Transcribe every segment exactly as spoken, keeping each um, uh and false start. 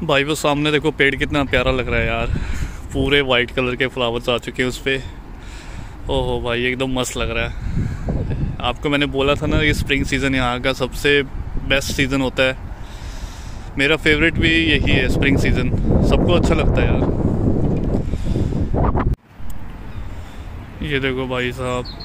भाई वो सामने देखो पेड़ कितना प्यारा लग रहा है यार। पूरे वाइट कलर के फ्लावर्स आ चुके हैं उस पर। ओहो भाई एकदम मस्त लग रहा है। आपको मैंने बोला था ना ये स्प्रिंग सीज़न यहाँ का सबसे बेस्ट सीज़न होता है। मेरा फेवरेट भी यही है स्प्रिंग सीज़न, सबको अच्छा लगता है यार। ये देखो भाई साहब,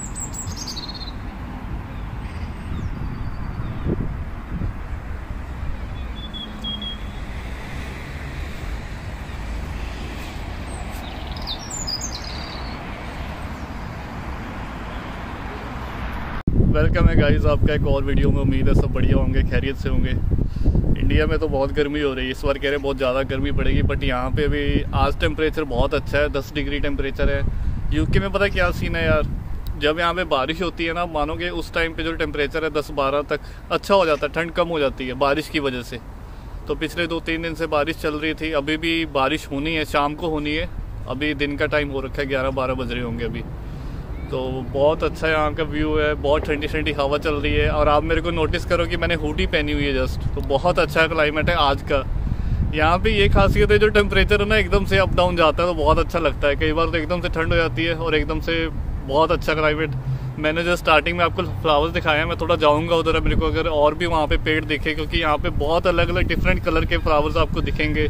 वेलकम है गाइस आपका एक और वीडियो में। उम्मीद है सब बढ़िया होंगे, खैरियत से होंगे। इंडिया में तो बहुत गर्मी हो रही है इस बार, कह रहे हैं बहुत ज़्यादा गर्मी पड़ेगी, बट यहाँ पे भी आज टेम्परेचर बहुत अच्छा है, दस डिग्री टेम्परेचर है। यूके में पता क्या सीन है यार, जब यहाँ पे बारिश होती है ना, मानोगे उस टाइम पे जो टेम्परेचर है दस बारह तक अच्छा हो जाता है, ठंड कम हो जाती है बारिश की वजह से। तो पिछले दो तीन दिन से बारिश चल रही थी, अभी भी बारिश होनी है, शाम को होनी है। अभी दिन का टाइम हो रखा है, ग्यारह बारह बज रहे होंगे अभी। तो बहुत अच्छा यहाँ का व्यू है, बहुत ठंडी ठंडी हवा चल रही है। और आप मेरे को नोटिस करो कि मैंने हुडी पहनी हुई है जस्ट, तो बहुत अच्छा क्लाइमेट है आज का। यहाँ पे ये खासियत है, जो टेम्परेचर है ना एकदम से अप डाउन जाता है, तो बहुत अच्छा लगता है। कई बार तो एकदम से ठंड हो जाती है और एकदम से बहुत अच्छा क्लाइमेट। मैंने जो स्टार्टिंग में आपको फ्लावर्स दिखाया है, मैं थोड़ा जाऊँगा उधर, मेरे को अगर और भी वहाँ पे पेड़ दिखे, क्योंकि यहाँ पे बहुत अलग अलग डिफरेंट कलर के फ्लावर्स आपको दिखेंगे।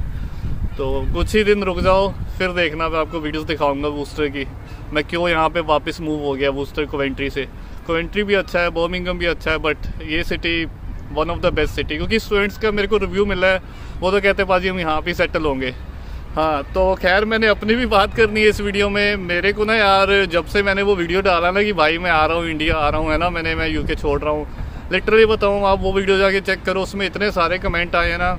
तो कुछ ही दिन रुक जाओ, फिर देखना मैं आपको वीडियोस दिखाऊंगा वूस्टर की, मैं क्यों यहाँ पे वापस मूव हो गया वूस्टर कोवेंट्री से। कोवेंट्री भी अच्छा है, बर्मिंघम भी अच्छा है, बट ये city one of the best city, क्योंकि स्टूडेंट्स का मेरे को रिव्यू मिला है, वो तो कहते हैं पाजी हम यहाँ पे सेटल होंगे। हाँ तो खैर मैंने अपनी भी बात करनी है इस वीडियो में। मेरे को ना यार, जब से मैंने वो वीडियो डाला ना कि भाई मैं आ रहा हूँ, इंडिया आ रहा हूँ, है ना, मैंने मैं यूके छोड़ रहा हूँ, लिटरली बताऊँ आप वो वीडियो जाके चेक करो, उसमें इतने सारे कमेंट आए हैं ना।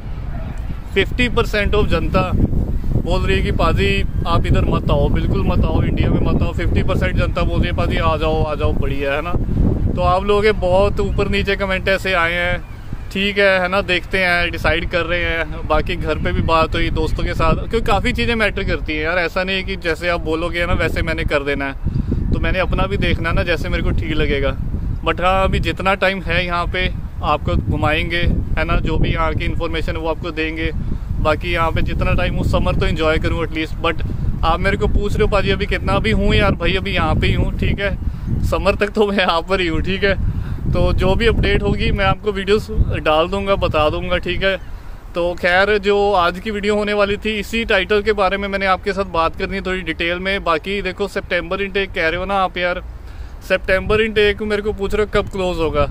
फिफ्टी परसेंट ऑफ जनता बोल रही है कि पाजी आप इधर मत आओ, बिल्कुल मत आओ, इंडिया में मत आओ। फिफ्टी परसेंट जनता बोल रही है पाजी आ जाओ आ जाओ, बढ़िया है ना। तो आप लोगों के बहुत ऊपर नीचे कमेंट ऐसे आए हैं, ठीक है है ना, देखते हैं, डिसाइड कर रहे हैं। बाकी घर पे भी बात हुई दोस्तों के साथ, क्योंकि काफ़ी चीज़ें मैटर करती हैं यार। ऐसा नहीं है कि जैसे आप बोलोगे ना वैसे मैंने कर देना है, तो मैंने अपना भी देखना ना, जैसे मेरे को ठीक लगेगा। बट हाँ अभी जितना टाइम है यहाँ पे आपको घुमाएंगे, है ना, जो भी यहाँ की इन्फॉर्मेशन है वो आपको देंगे। बाकी यहाँ पे जितना टाइम हूँ समर तो एंजॉय करूँ एटलीस्ट। बट आप मेरे को पूछ रहे हो पाजी अभी कितना भी हूँ यार, भाई अभी यहाँ पे ही हूँ, ठीक है, समर तक तो मैं यहाँ पर ही हूँ, ठीक है। तो जो भी अपडेट होगी मैं आपको वीडियोस डाल दूँगा, बता दूँगा, ठीक है। तो खैर जो आज की वीडियो होने वाली थी, इसी टाइटल के बारे में मैंने आपके साथ बात करनी है थोड़ी डिटेल में। बाकी देखो सितंबर इनटेक कह रहे हो ना आप यार, सितंबर इनटेक मेरे को पूछ रहे हो कब क्लोज होगा।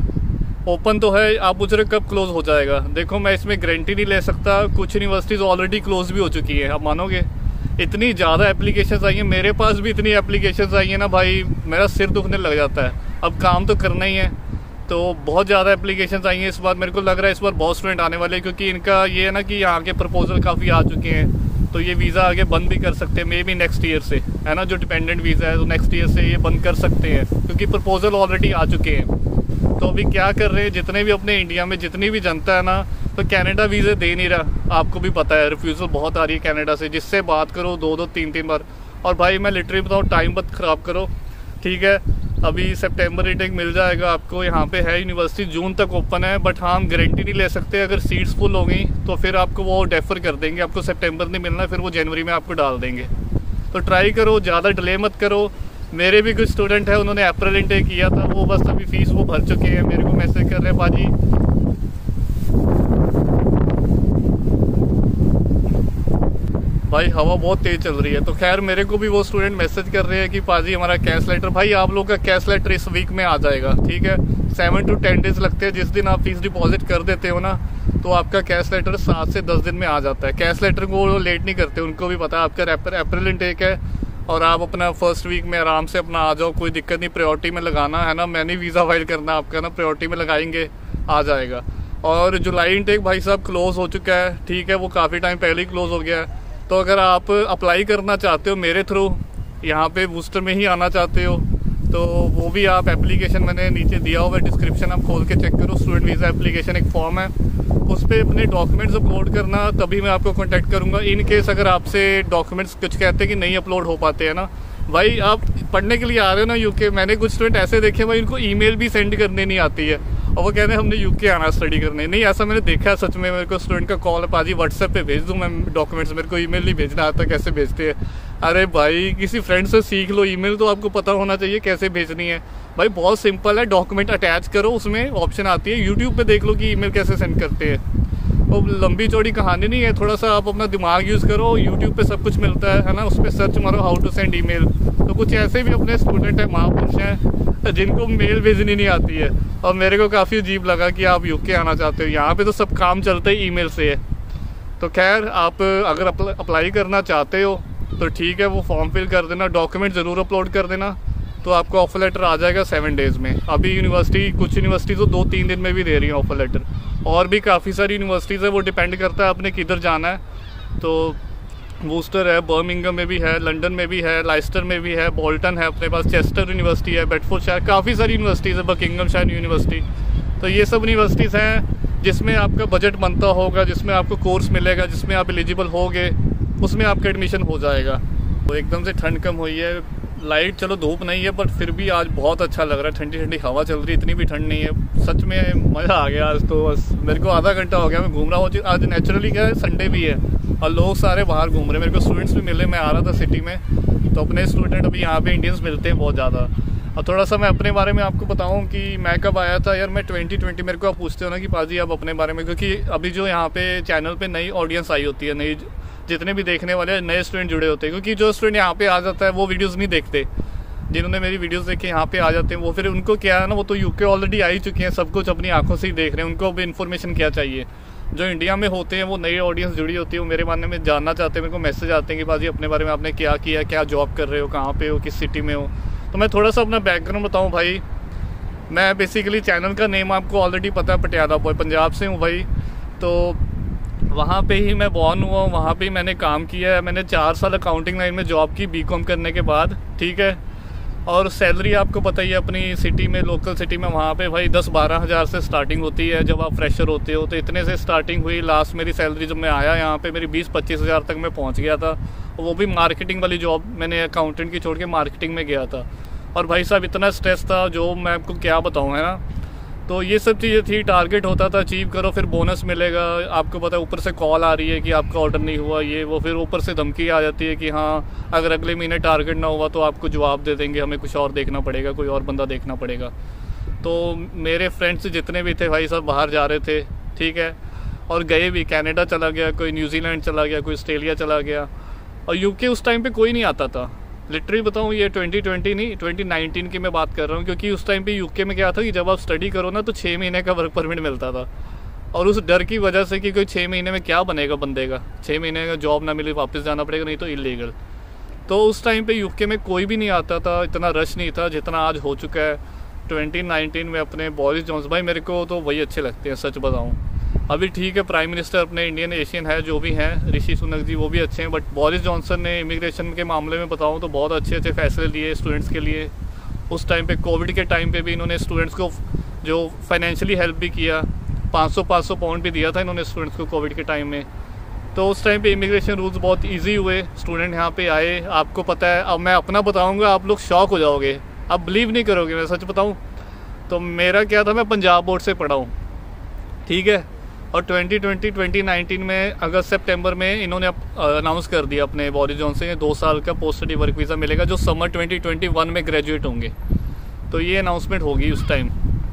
ओपन तो है, आप पूछ रहे कब क्लोज हो जाएगा। देखो मैं इसमें गारंटी नहीं ले सकता, कुछ यूनिवर्सिटीज़ ऑलरेडी क्लोज भी हो चुकी हैं, आप मानोगे। इतनी ज़्यादा एप्लीकेशंस आई हैं, मेरे पास भी इतनी एप्लीकेशंस आई हैं ना भाई, मेरा सिर दुखने लग जाता है। अब काम तो करना ही है, तो बहुत ज़्यादा एप्लीकेशंस आई हैं इस बार। मेरे को लग रहा है इस बार बहुत स्टूडेंट आने वाले हैं, क्योंकि इनका ये है ना कि यहाँ के प्रपोजल काफ़ी आ चुके हैं, तो ये वीज़ा आगे बंद भी कर सकते हैं मे बी नेक्स्ट ईयर से, है ना, जो डिपेंडेंट वीज़ा है तो नेक्स्ट ईयर से ये बंद कर सकते हैं, क्योंकि प्रपोजल ऑलरेडी आ चुके हैं। तो अभी क्या कर रहे हैं जितने भी अपने इंडिया में जितनी भी जनता है ना, तो कनाडा वीज़े दे नहीं रहा, आपको भी पता है, रिफ्यूज़ल बहुत आ रही है कनाडा से। जिससे बात करो दो दो तीन तीन बार, और भाई मैं लिटरली बताऊँ टाइम मत ख़राब करो, ठीक है। अभी सितंबर इनटेक मिल जाएगा आपको, यहाँ पे है यूनिवर्सिटी, जून तक ओपन है। बट हाँ हम गारंटी नहीं ले सकते, अगर सीट्स फुल हो गई तो फिर आपको वो डेफर कर देंगे, आपको सितंबर नहीं मिलना, फिर वो जनवरी में आपको डाल देंगे। तो ट्राई करो, ज़्यादा डिले मत करो। मेरे भी कुछ स्टूडेंट हैं, उन्होंने अप्रैल इनटेक किया था, वो बस अभी फीस वो भर चुके हैं, मेरे को मैसेज कर रहे हैं पाजी भाई हवा बहुत तेज़ चल रही है। तो खैर मेरे को भी वो स्टूडेंट मैसेज कर रहे हैं कि पाजी हमारा कैश लेटर, भाई आप लोग का कैश लेटर इस वीक में आ जाएगा, ठीक है। सेवन टू टेन डेज लगते हैं, जिस दिन आप फीस डिपॉजिट कर देते हो ना, तो आपका कैश लेटर सात से दस दिन में आ जाता है। कैश लेटर को वो लेट नहीं करते, उनको भी पता है आपका अप्रैल इनटेक है और आप अपना फर्स्ट वीक में आराम से अपना आ जाओ, कोई दिक्कत नहीं। प्रायोरिटी में लगाना है ना, मैंने वीज़ा फाइल करना आपका ना, प्रायोरिटी में लगाएंगे आ जाएगा। और जुलाई इनटेक भाई साहब क्लोज हो चुका है, ठीक है, वो काफ़ी टाइम पहले ही क्लोज हो गया है। तो अगर आप अप्लाई करना चाहते हो मेरे थ्रू, यहाँ पे बूस्टर में ही आना चाहते हो, तो वो भी आप एप्लीकेशन मैंने नीचे दिया हुआ है, डिस्क्रिप्शन आप खोल के चेक करो। स्टूडेंट वीज़ा एप्लीकेशन एक फॉर्म है, उस पर अपने डॉक्यूमेंट्स अपलोड करना, तभी मैं आपको कांटेक्ट करूँगा। इन केस अगर आपसे डॉक्यूमेंट्स कुछ कहते हैं कि नहीं अपलोड हो पाते हैं ना, भाई आप पढ़ने के लिए आ रहे हो ना यूके, मैंने कुछ स्टूडेंट ऐसे देखे भाई उनको ईमेल भी सेंड करने नहीं आती है, और वो कह रहे हैं हमने यूके आना स्टडी करने। नहीं, ऐसा मैंने देखा है सच में। मेरे को स्टूडेंट का कॉल है, पाजी व्हाट्सएप पे भेज दूँ मैं डॉक्यूमेंट्स, मेरे को ईमेल नहीं भेजना आता, कैसे भेजते हैं। अरे भाई किसी फ्रेंड से सीख लो, ईमेल तो आपको पता होना चाहिए कैसे भेजनी है। भाई बहुत सिंपल है, डॉक्यूमेंट अटैच करो, उसमें ऑप्शन आती है, यूट्यूब पे देख लो कि ईमेल कैसे सेंड करते हैं। वो लंबी चौड़ी कहानी नहीं है, थोड़ा सा आप अपना दिमाग यूज़ करो, यूट्यूब पे सब कुछ मिलता है है ना, उस पर सर्च मारो हाउ टू सेंड ईमेल। तो कुछ ऐसे भी अपने स्टूडेंट हैं, महापुरुष हैं, जिनको मेल भेजनी नहीं आती है। और मेरे को काफ़ी अजीब लगा कि आप यूके आना चाहते हो, यहाँ पे तो सब काम चलता ही ईमेल से है। तो खैर, आप अगर अप्लाई करना चाहते हो तो ठीक है, वो फॉर्म फिल कर देना, डॉक्यूमेंट ज़रूर अपलोड कर देना, तो आपको ऑफर लेटर आ जाएगा सेवन डेज़ में। अभी यूनिवर्सिटी, कुछ यूनिवर्सिटी तो दो तीन दिन में भी दे रही है ऑफर लेटर, और भी काफ़ी सारी यूनिवर्सिटीज़ है, वो डिपेंड करता है आपने किधर जाना है। तो वूस्टर है, बर्मिंघम में भी है, लंदन में भी है, लाइस्टर में भी है, बोल्टन है अपने पास, चेस्टर यूनिवर्सिटी है, बेडफोर्डशायर, काफ़ी सारी यूनिवर्सिटीज़ है, बकिंघमशायर यूनिवर्सिटी। तो ये सब यूनिवर्सिटीज़ हैं जिसमें आपका बजट बनता होगा, जिसमें आपको कोर्स मिलेगा, जिसमें आप एलिजिबल होगे, उसमें आपका एडमिशन हो जाएगा। तो एकदम से ठंड कम हुई है, लाइट चलो धूप नहीं है, बट फिर भी आज बहुत अच्छा लग रहा है, ठंडी ठंडी हवा चल रही है, इतनी भी ठंड नहीं है। सच में मज़ा आ गया आज तो। बस मेरे को आधा घंटा हो गया मैं घूम रहा हूँ। आज नेचुरली क्या है, संडे भी है और लोग सारे बाहर घूम रहे हैं। मेरे को स्टूडेंट्स भी मिले, मैं आ रहा था सिटी में, तो अपने स्टूडेंट अभी यहाँ पे इंडियंस मिलते हैं बहुत ज़्यादा। और थोड़ा सा मैं अपने बारे में आपको बताऊँ कि मैं कब आया था यार, मैं ट्वेंटी ट्वेंटी, मेरे को आप पूछते हो ना कि पाजी आप अपने बारे में, क्योंकि अभी जो यहाँ पे चैनल पे नई ऑडियंस आई होती है, नई जितने भी देखने वाले नए स्टूडेंट जुड़े होते हैं, क्योंकि जो स्टूडेंट यहाँ पे आ जाता है वो वीडियोज़ नहीं देखते। जिन्होंने मेरी वीडियोस देखे यहाँ पे आ जाते हैं, वो फिर उनको क्या है ना, वो तो यूके ऑलरेडी आ ही चुके हैं, सब कुछ अपनी आंखों से ही देख रहे हैं, उनको अब इन्फॉर्मेशन क्या चाहिए। जो इंडिया में होते हैं वो नई ऑडियंस जुड़ी होती है, वो मेरे मानने में जानना चाहते हैं, मेरे को मैसेज आते हैं कि बाजी अपने बारे में आपने क्या किया, क्या जॉब कर रहे हो, कहाँ पे हो, किस सिटी में हो। तो मैं थोड़ा सा अपना बैकग्राउंड बताऊँ भाई। मैं बेसिकली, चैनल का नेम आपको ऑलरेडी पता है, पटियाला बॉय, पंजाब से हूँ भाई। तो वहाँ पे ही मैं बॉर्न हुआ, वहाँ पे ही मैंने काम किया है। मैंने चार साल अकाउंटिंग लाइन में जॉब की बी कॉम करने के बाद, ठीक है। और सैलरी आपको पता ही है अपनी सिटी में, लोकल सिटी में, वहाँ पे भाई दस बारह हज़ार से स्टार्टिंग होती है जब आप फ्रेशर होते हो। तो इतने से स्टार्टिंग हुई, लास्ट मेरी सैलरी जब मैं आया यहाँ पे मेरी बीस पच्चीस हज़ार तक मैं पहुँच गया था। वो भी मार्केटिंग वाली जॉब, मैंने अकाउंटेंट की छोड़ के मार्केटिंग में गया था। और भाई साहब इतना स्ट्रेस था जो मैं आपको क्या बताऊँ, है ना। तो ये सब चीज़ें थी, टारगेट होता था अचीव करो, फिर बोनस मिलेगा। आपको पता है ऊपर से कॉल आ रही है कि आपका ऑर्डर नहीं हुआ, ये वो, फिर ऊपर से धमकी आ जाती है कि हाँ अगर अगले महीने टारगेट ना हुआ तो आपको जवाब दे देंगे, हमें कुछ और देखना पड़ेगा, कोई और बंदा देखना पड़ेगा। तो मेरे फ्रेंड्स जितने भी थे भाई सब बाहर जा रहे थे, ठीक है, और गए भी, कनाडा चला गया, कोई न्यूजीलैंड चला गया, कोई ऑस्ट्रेलिया चला गया। और यूके उस टाइम पे कोई नहीं आता था, लिटरली बताऊँ, ये ट्वेंटी ट्वेंटी नहीं ट्वेंटी नाइनटीन की मैं बात कर रहा हूँ। क्योंकि उस टाइम पे यूके में क्या था कि जब आप स्टडी करो ना तो छः महीने का वर्क परमिट मिलता था। और उस डर की वजह से कि कोई छः महीने में क्या बनेगा बंदे का, छः महीने का जॉब ना मिले वापस जाना पड़ेगा, नहीं तो इलीगल। तो उस टाइम पे यूके में कोई भी नहीं आता था, इतना रश नहीं था जितना आज हो चुका है ट्वेंटी नाइनटीन में। अपने बोरिस जॉनसन भाई, मेरे को तो वही अच्छे लगते हैं सच बताऊँ। अभी ठीक है, प्राइम मिनिस्टर अपने इंडियन एशियन है जो भी हैं, ऋषि सुनक जी, वो भी अच्छे हैं। बट बोरिस जॉनसन ने इमिग्रेशन के मामले में बताऊं तो बहुत अच्छे अच्छे फैसले लिए स्टूडेंट्स के लिए। उस टाइम पे कोविड के टाइम पे भी इन्होंने स्टूडेंट्स को जो फाइनेंशियली हेल्प भी किया, पाँच सौ पाँच सौ पाउंड भी दिया था इन्होंने स्टूडेंट्स को कोविड के टाइम में। तो उस टाइम पे इमिग्रेशन रूल्स बहुत ईजी हुए, स्टूडेंट यहाँ पे आए। आपको पता है, अब मैं अपना बताऊँगा, आप लोग शॉक हो जाओगे, आप बिलीव नहीं करोगे, मैं सच बताऊँ तो मेरा क्या था, मैं पंजाब बोर्ड से पढ़ा हूँ, ठीक है। और ट्वेंटी ट्वेंटी ट्वेंटी नाइनटीन में अगस्त सितंबर में इन्होंने अनाउंस कर दिया अपने बोरिस जॉनसन से दो साल का पोस्ट स्टडी वर्क वीज़ा मिलेगा जो समर ट्वेंटी ट्वेंटी वन में ग्रेजुएट होंगे। तो ये अनाउंसमेंट होगी उस टाइम,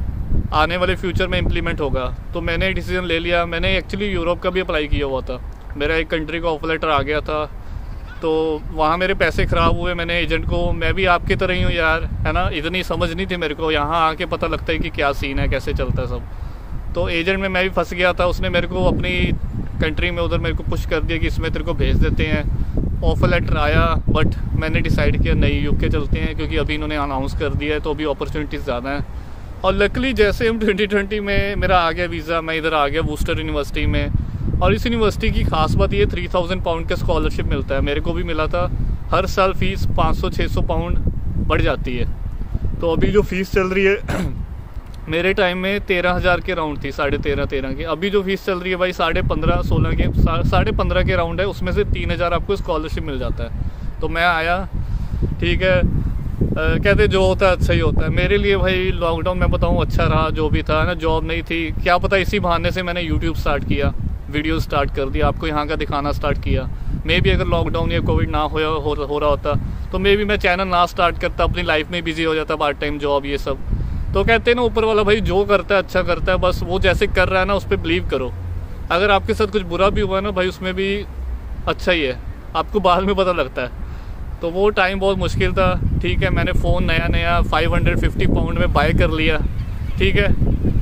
आने वाले फ्यूचर में इम्प्लीमेंट होगा। तो मैंने डिसीजन ले लिया, मैंने एक्चुअली यूरोप का भी अप्लाई किया हुआ था, मेरा एक कंट्री का ऑफर लेटर आ गया था। तो वहाँ मेरे पैसे ख़राब हुए, मैंने एजेंट को, मैं भी आपकी तरह ही हूँ यार, है ना, इतनी समझ नहीं थी मेरे को, यहाँ आके पता लगता है कि क्या सीन है, कैसे चलता है सब। तो एजेंट में मैं भी फंस गया था, उसने मेरे को अपनी कंट्री में उधर मेरे को पुश कर दिया कि इसमें तेरे को भेज देते हैं। ऑफर लेटर आया, बट मैंने डिसाइड किया नहीं, यूके चलते हैं, क्योंकि अभी इन्होंने अनाउंस कर दिया है तो अभी अपॉर्चुनिटीज़ ज़्यादा हैं। और लकली जैसे हम ट्वेंटी ट्वेंटी में मेरा आ गया वीज़ा, मैं इधर आ गया वूस्टर यूनिवर्सिटी में। और इस यूनिवर्सिटी की खास बात ये, थ्री थाउजेंड पाउंड का स्कॉलरशिप मिलता है, मेरे को भी मिला था। हर साल फ़ीस पाँच सौ छः सौ पाउंड बढ़ जाती है। तो अभी जो फ़ीस चल रही है मेरे टाइम में तेरह हज़ार के राउंड थी, साढ़े तेरह तेरह की। अभी जो फीस चल रही है भाई साढ़े पंद्रह सोलह के, साढ़े पंद्रह के राउंड है, उसमें से तीन हज़ार आपको स्कॉलरशिप मिल जाता है। तो मैं आया, ठीक है, कहते जो होता है अच्छा ही होता है। मेरे लिए भाई लॉकडाउन में बताऊँ अच्छा रहा, जो भी था ना, जॉब नहीं थी, क्या पता इसी बहाने से मैंने यूट्यूब स्टार्ट किया, वीडियो स्टार्ट कर दिया, आपको यहाँ का दिखाना स्टार्ट किया। मे भी अगर लॉकडाउन या कोविड ना हो हो, हो रहा होता तो मे भी मैं चैनल ना स्टार्ट करता, अपनी लाइफ में बिजी हो जाता, पार्ट टाइम जॉब ये सब। तो कहते हैं ना ऊपर वाला भाई जो करता है अच्छा करता है, बस वो जैसे कर रहा है ना उस पर बिलीव करो। अगर आपके साथ कुछ बुरा भी हुआ ना भाई, उसमें भी अच्छा ही है, आपको बाद में पता लगता है। तो वो टाइम बहुत मुश्किल था, ठीक है। मैंने फ़ोन नया नया फाइव हंड्रेड फिफ्टी पाउंड में बाय कर लिया, ठीक है,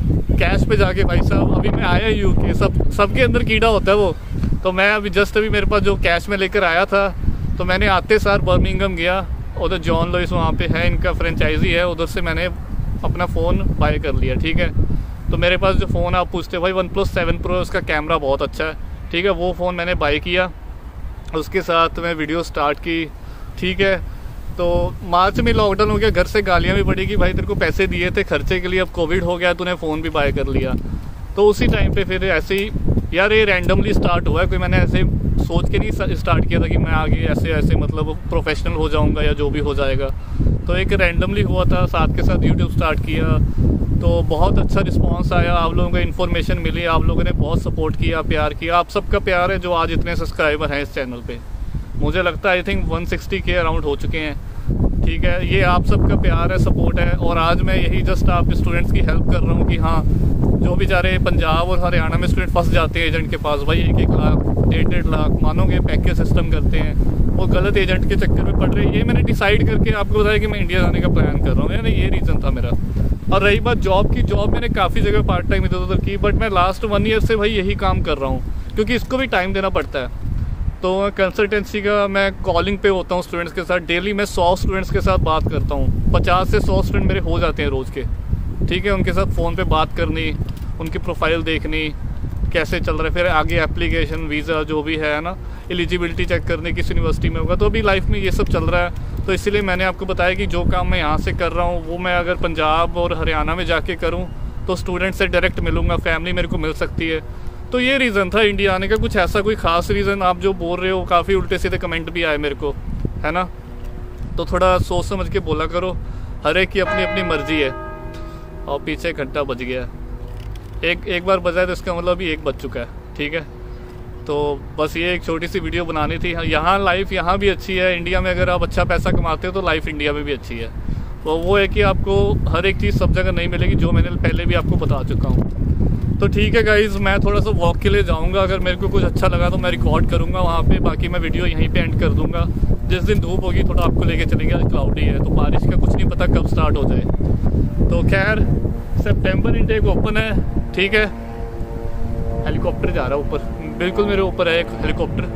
कैश पे जाके। भाई साहब अभी मैं आया यूके, सब सबके अंदर कीड़ा होता है वो। तो मैं अभी जस्ट अभी मेरे पास जो कैश में लेकर आया था, तो मैंने आते सार बर्मिंघम गया, उधर जॉन लुइस वहाँ पे है, इनका फ्रेंचाइजी है, उधर से मैंने अपना फ़ोन बाय कर लिया, ठीक है। तो मेरे पास जो फ़ोन आप पूछते भाई वन प्लस सेवन प्रो, उसका कैमरा बहुत अच्छा है, ठीक है। वो फ़ोन मैंने बाय किया, उसके साथ मैं वीडियो स्टार्ट की, ठीक है। तो मार्च में लॉकडाउन हो गया, घर से गालियाँ भी पड़ी कि भाई तेरे को पैसे दिए थे खर्चे के लिए, अब कोविड हो गया, तूने फ़ोन भी बाय कर लिया। तो उसी टाइम पे फिर ऐसे ही यार ये रैंडमली स्टार्ट हुआ है, कोई मैंने ऐसे सोच के नहीं स्टार्ट किया था कि मैं आगे ऐसे ऐसे मतलब प्रोफेशनल हो जाऊंगा या जो भी हो जाएगा। तो एक रैंडमली हुआ था, साथ के साथ यूट्यूब स्टार्ट किया, तो बहुत अच्छा रिस्पांस आया, आप लोगों को इन्फॉर्मेशन मिली, आप लोगों ने बहुत सपोर्ट किया, प्यार किया। आप सबका प्यार है जो आज इतने सब्सक्राइबर हैं इस चैनल पे। मुझे लगता है आई थिंक वन सिक्सटी के अराउंड हो चुके हैं, ठीक है। ये आप सबका प्यार है, सपोर्ट है। और आज मैं यही जस्ट आप स्टूडेंट्स की हेल्प कर रहा हूँ कि हाँ, जो बेचारे पंजाब और हरियाणा में स्टूडेंट फंस जाते हैं एजेंट के पास, भाई एक एक लाख डेढ़ डेढ़ लाख मानोगे पैकेज सिस्टम करते हैं, वो गलत एजेंट के चक्कर में पड़ रहे हैं। ये मैंने डिसाइड करके आपको बताया कि मैं इंडिया जाने का प्लान कर रहा हूँ, यानी ये रीज़न था मेरा। और रही बात जॉब की, जॉब मैंने काफ़ी जगह पार्ट टाइम इधर उधर की, बट मैं लास्ट वन ईयर से भाई यही काम कर रहा हूँ, क्योंकि इसको भी टाइम देना पड़ता है। तो कंसल्टेंसी का मैं कॉलिंग पे होता हूँ स्टूडेंट्स के साथ, डेली मैं सौ स्टूडेंट्स के साथ बात करता हूँ, पचास से सौ स्टूडेंट मेरे हो जाते हैं रोज़ के, ठीक है। उनके साथ फ़ोन पे बात करनी, उनकी प्रोफाइल देखनी कैसे चल रहा है, फिर आगे एप्लीकेशन वीज़ा जो भी है ना, एलिजिबिलिटी चेक करने किस यूनिवर्सिटी में होगा। तो अभी लाइफ में ये सब चल रहा है, तो इसीलिए मैंने आपको बताया कि जो काम मैं यहाँ से कर रहा हूँ वो मैं अगर पंजाब और हरियाणा में जाके करूँ तो स्टूडेंट से डायरेक्ट मिलूँगा, फैमिली मेरे को मिल सकती है। तो ये रीज़न था इंडिया आने का, कुछ ऐसा कोई ख़ास रीज़न आप जो बोल रहे हो, काफ़ी उल्टे सीधे कमेंट भी आए मेरे को, है ना। तो थोड़ा सोच समझ के बोला करो, हर एक की अपनी अपनी मर्ज़ी है। और पीछे घंटा बज गया, एक एक बार बजा है तो इसका मतलब अभी एक बज चुका है, ठीक है। तो बस ये एक छोटी सी वीडियो बनानी थी। यहाँ लाइफ यहाँ भी अच्छी है, इंडिया में अगर आप अच्छा पैसा कमाते हो तो लाइफ इंडिया में भी अच्छी है। तो वो है कि आपको हर एक चीज़ सब जगह नहीं मिलेगी, जो मैंने पहले भी आपको बता चुका हूँ। तो ठीक है गाइज़, मैं थोड़ा सा वॉक के लिए जाऊँगा, अगर मेरे को कुछ अच्छा लगा तो मैं रिकॉर्ड करूँगा वहाँ पे, बाकी मैं वीडियो यहीं पे एंड कर दूँगा। जिस दिन धूप होगी थोड़ा आपको लेके चलेंगे, क्लाउडी है तो बारिश का कुछ नहीं पता कब स्टार्ट हो जाए। तो खैर सितंबर इनटेक ओपन है, ठीक है। हेलीकॉप्टर जा रहा है ऊपर, बिल्कुल मेरे ऊपर है एक हेलीकॉप्टर।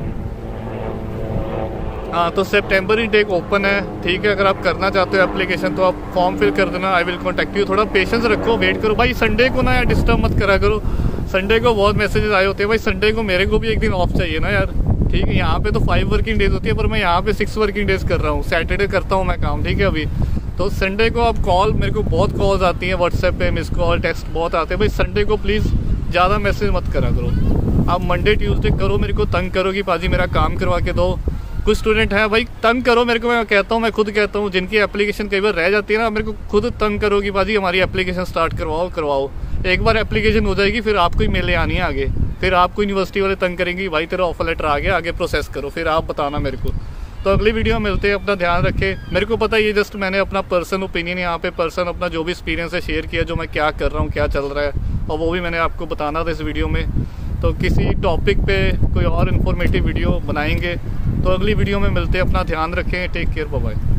हाँ, तो सितंबर इनटेक ओपन है, ठीक है। अगर आप करना चाहते हो एप्लीकेशन तो आप फॉर्म फिल कर देना, आई विल कॉन्टैक्ट यू। थोड़ा पेशेंस रखो, वेट करो भाई। संडे को ना यार डिस्टर्ब मत करा करो, संडे को बहुत मैसेजेस आए होते हैं भाई। संडे को मेरे को भी एक दिन ऑफ चाहिए ना यार, ठीक है। यहाँ पे तो फाइव वर्किंग डेज होती है, पर मैं यहाँ पे सिक्स वर्किंग डेज कर रहा हूँ, सैटरडे करता हूँ मैं काम, ठीक है। अभी तो संडे को आप कॉल, मेरे को बहुत कॉल्स आती हैं व्हाट्सएप पे, मिस कॉल टेक्स्ट बहुत आते हैं भाई। संडे को प्लीज़ ज़्यादा मैसेज मत करा करो, आप मंडे ट्यूसडे करो, मेरे को तंग करो कि पाजी मेरा काम करवा के दो। कुछ स्टूडेंट हैं भाई तंग करो मेरे को, मैं कहता हूँ, मैं खुद कहता हूँ, जिनकी एप्लीकेशन कई बार रह जाती है ना, मेरे को खुद तंग करो कि पाजी हमारी एप्लीकेशन स्टार्ट करवाओ करवाओ। एक बार एप्लीकेशन हो जाएगी फिर आपको ही मेले आनी है आगे, फिर आपको यूनिवर्सिटी वाले तंग करेंगे भाई तेरा ऑफर लेटर आ गया, आगे प्रोसेस करो, फिर आप बताना मेरे को। तो अगली वीडियो में मिलते हैं, अपना ध्यान रखें। मेरे को पता है ये जस्ट मैंने अपना पर्सन ओपिनियन यहाँ पे पर्सन अपना जो भी एक्सपीरियंस है शेयर किया, जो मैं क्या कर रहा हूँ क्या चल रहा है, और वो भी मैंने आपको बताना था इस वीडियो में। तो किसी टॉपिक पे कोई और इन्फॉर्मेटिव वीडियो बनाएंगे, तो अगली वीडियो में मिलते हैं। अपना ध्यान रखें, टेक केयर, बाय बाय।